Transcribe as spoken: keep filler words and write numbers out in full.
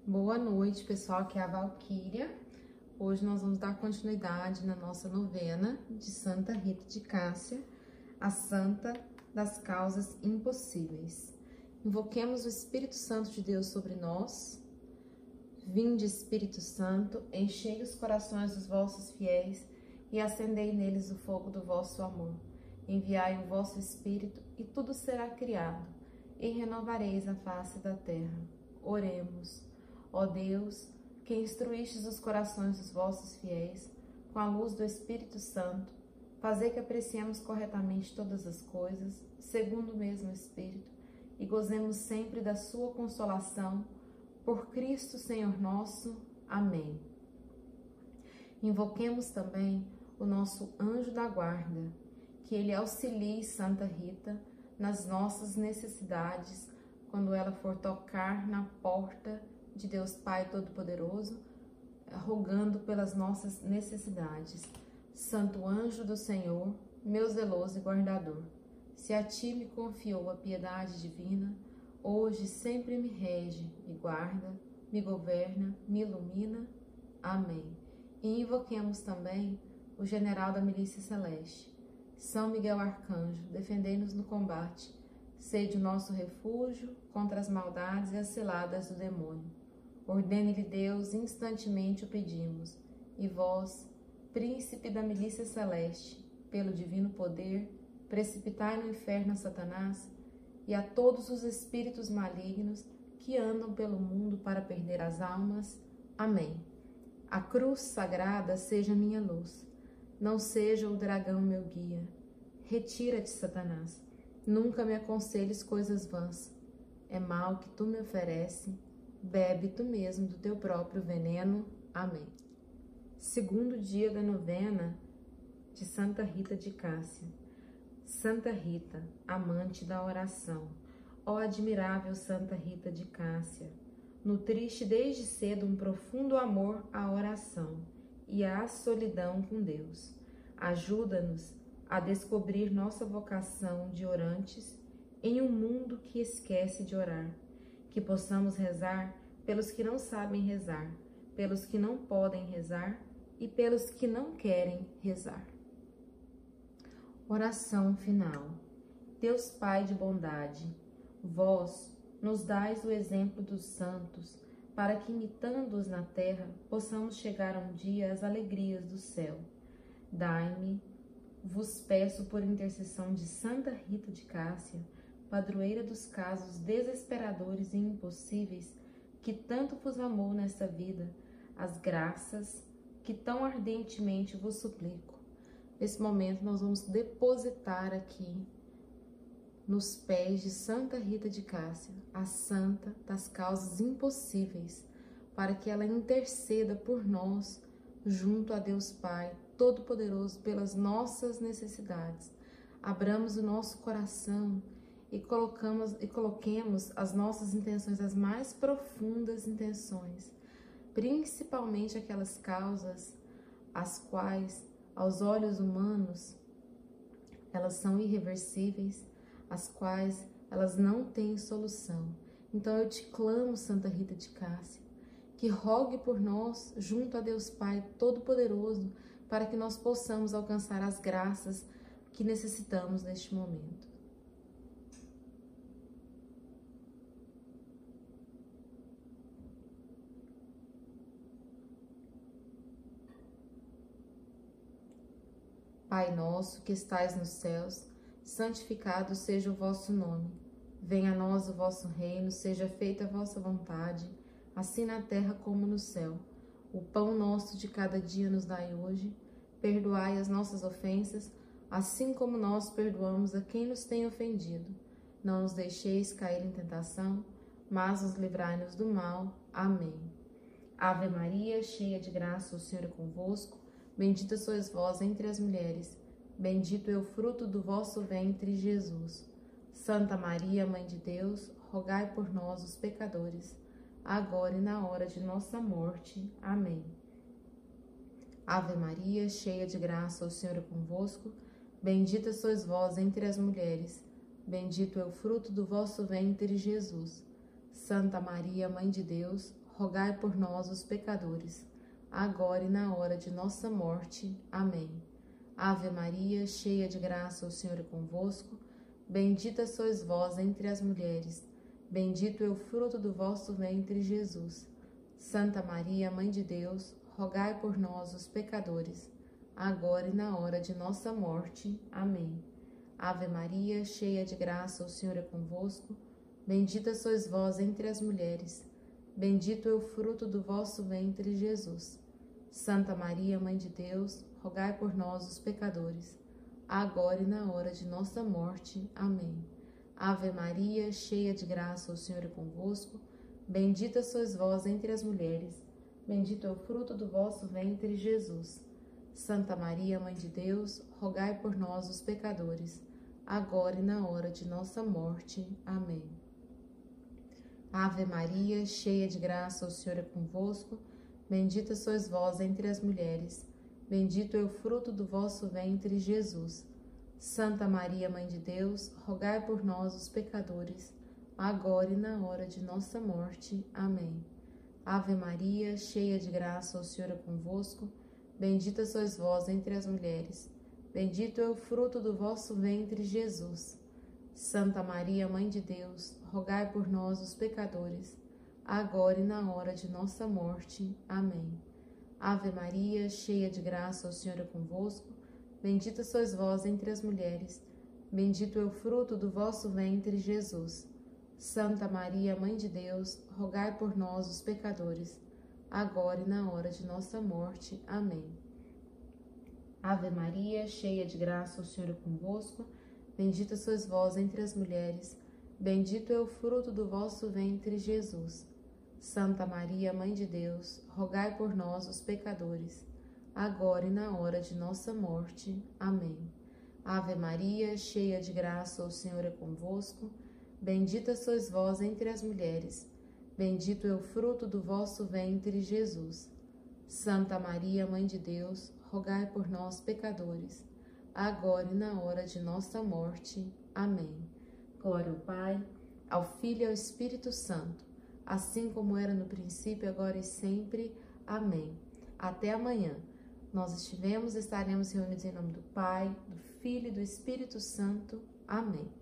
Boa noite, pessoal, aqui é a Valquíria. Hoje nós vamos dar continuidade na nossa novena de Santa Rita de Cássia, a Santa das Causas Impossíveis. Invoquemos o Espírito Santo de Deus sobre nós. Vinde, Espírito Santo, enchei os corações dos vossos fiéis e acendei neles o fogo do vosso amor. Enviai o vosso Espírito e tudo será criado, e renovareis a face da terra. Oremos. Ó Deus, que instruístes os corações dos vossos fiéis com a luz do Espírito Santo, fazei que apreciemos corretamente todas as coisas, segundo o mesmo Espírito, e gozemos sempre da sua consolação, por Cristo Senhor nosso. Amém. Invoquemos também o nosso anjo da guarda, que ele auxilie Santa Rita nas nossas necessidades, quando ela for tocar na porta de Deus Pai Todo-Poderoso, rogando pelas nossas necessidades. Santo anjo do Senhor, meu zeloso e guardador, se a ti me confiou a piedade divina, hoje sempre me rege, me guarda, me governa, me ilumina. Amém. E invoquemos também o general da milícia celeste, São Miguel Arcanjo, defendei-nos no combate, sede o nosso refúgio contra as maldades e as ciladas do demônio. Ordene-lhe Deus, instantemente o pedimos, e vós, príncipe da milícia celeste, pelo divino poder, precipitai no inferno a Satanás e a todos os espíritos malignos que andam pelo mundo para perder as almas. Amém. A cruz sagrada seja minha luz, não seja o dragão meu guia. Retira-te, Satanás, nunca me aconselhes coisas vãs. É mal que tu me oferece, bebe tu mesmo do teu próprio veneno. Amém. Segundo dia da novena de Santa Rita de Cássia. Santa Rita, amante da oração, ó admirável Santa Rita de Cássia, nutriste desde cedo um profundo amor à oração e à solidão com Deus. Ajuda-nos a descobrir nossa vocação de orantes em um mundo que esquece de orar, que possamos rezar pelos que não sabem rezar, pelos que não podem rezar e pelos que não querem rezar. Oração final. Deus Pai de bondade, vós nos dais o exemplo dos santos, para que, imitando-os na terra, possamos chegar um dia às alegrias do céu. Dai-me, vos peço por intercessão de Santa Rita de Cássia, padroeira dos casos desesperadores e impossíveis, que tanto vos amou nesta vida, as graças que tão ardentemente vos suplico. Nesse momento nós vamos depositar aqui nos pés de Santa Rita de Cássia, a santa das causas impossíveis, para que ela interceda por nós junto a Deus Pai Todo-Poderoso pelas nossas necessidades. Abramos o nosso coração e colocamos e coloquemos as nossas intenções, as mais profundas intenções, principalmente aquelas causas as quais, aos olhos humanos, elas são irreversíveis, as quais elas não têm solução. Então eu te clamo, Santa Rita de Cássia, que rogue por nós junto a Deus Pai Todo-Poderoso, para que nós possamos alcançar as graças que necessitamos neste momento. Pai nosso que estais nos céus, santificado seja o vosso nome. Venha a nós o vosso reino, seja feita a vossa vontade, assim na terra como no céu. O pão nosso de cada dia nos dai hoje. Perdoai as nossas ofensas, assim como nós perdoamos a quem nos tem ofendido. Não nos deixeis cair em tentação, mas nos livrai-nos do mal. Amém. Ave Maria, cheia de graça, o Senhor é convosco. Bendita sois vós entre as mulheres, bendito é o fruto do vosso ventre, Jesus. Santa Maria, Mãe de Deus, rogai por nós, os pecadores, agora e na hora de nossa morte. Amém. Ave Maria, cheia de graça, o Senhor é convosco. Bendita sois vós entre as mulheres, bendito é o fruto do vosso ventre, Jesus. Santa Maria, Mãe de Deus, rogai por nós, os pecadores, agora e na hora de nossa morte. Amém. Ave Maria, cheia de graça, o Senhor é convosco. Bendita sois vós entre as mulheres, bendito é o fruto do vosso ventre, Jesus. Santa Maria, Mãe de Deus, rogai por nós, os pecadores, agora e na hora de nossa morte. Amém. Ave Maria, cheia de graça, o Senhor é convosco. Bendita sois vós entre as mulheres, bendito é o fruto do vosso ventre, Jesus. Santa Maria, Mãe de Deus, rogai por nós, os pecadores, agora e na hora de nossa morte. Amém. Ave Maria, cheia de graça, o Senhor é convosco. Bendita sois vós entre as mulheres, bendito é o fruto do vosso ventre, Jesus. Santa Maria, Mãe de Deus, rogai por nós, os pecadores, agora e na hora de nossa morte. Amém. Ave Maria, cheia de graça, o Senhor é convosco. Bendita sois vós entre as mulheres, bendito é o fruto do vosso ventre, Jesus. Santa Maria, Mãe de Deus, rogai por nós, os pecadores, agora e na hora de nossa morte. Amém. Ave Maria, cheia de graça, o Senhor é convosco. Bendita sois vós entre as mulheres, bendito é o fruto do vosso ventre, Jesus. Santa Maria, Mãe de Deus, rogai por nós, os pecadores, agora e na hora de nossa morte. Amém. Ave Maria, cheia de graça, o Senhor é convosco. Bendita sois vós entre as mulheres, bendito é o fruto do vosso ventre, Jesus. Santa Maria, Mãe de Deus, rogai por nós, os pecadores, agora e na hora de nossa morte. Amém. Ave Maria, cheia de graça, o Senhor é convosco. Bendita sois vós entre as mulheres, bendito é o fruto do vosso ventre, Jesus. Santa Maria, Mãe de Deus, rogai por nós, os pecadores, agora e na hora de nossa morte. Amém. Ave Maria, cheia de graça, o Senhor é convosco. Bendita sois vós entre as mulheres, bendito é o fruto do vosso ventre, Jesus. Santa Maria, Mãe de Deus, rogai por nós, pecadores, agora e na hora de nossa morte. Amém. Glória ao Pai, ao Filho e ao Espírito Santo, assim como era no princípio, agora e sempre. Amém. Até amanhã. Nós estivemos e estaremos reunidos em nome do Pai, do Filho e do Espírito Santo. Amém.